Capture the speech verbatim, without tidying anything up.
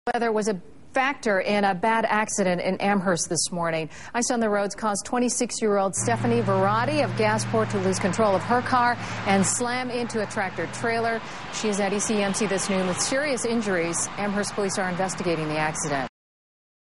Weather was a factor in a bad accident in Amherst this morning. Ice on the roads caused twenty-six-year-old Stephanie Verratti of Gasport to lose control of her car and slam into a tractor trailer. She is at E C M C this noon with serious injuries. Amherst police are investigating the accident.